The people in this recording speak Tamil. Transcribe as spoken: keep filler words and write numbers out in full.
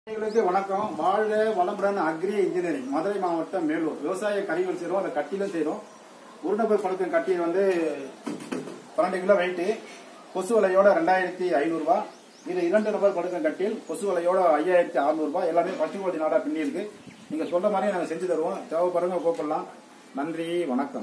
வணக்கம். வாழ்க வளமுடன். அக்ரி இன்ஜினியரிங், மதுரை மாவட்டம் மேலூர். விவசாய கருவிகள் செய்யறோம், அந்த கட்டிலும் செய்யறோம். ஒரு நபர் படுக்கும் கட்டி வந்து பன்னெண்டு கிலோ வெயிட், கொசு வலையோட ரெண்டாயிரத்தி ஐநூறு ரூபாய். இது இரண்டு நபர் படுக்கும் கட்டில், கொசு வலையோட ஐயாயிரத்தி அறுநூறு ரூபாய். எல்லாமே பசுங்கோடி நாடா பின்னி இருக்கு. நீங்க சொல்ற மாதிரி நாங்க செஞ்சு தருவோம். தேவைப்படுறவங்க கூப்பிடலாம். நன்றி, வணக்கம்.